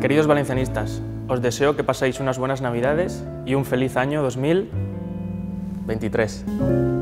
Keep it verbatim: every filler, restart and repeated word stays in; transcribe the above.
Queridos valencianistas, os deseo que paséis unas buenas Navidades y un feliz año dos mil veintitrés.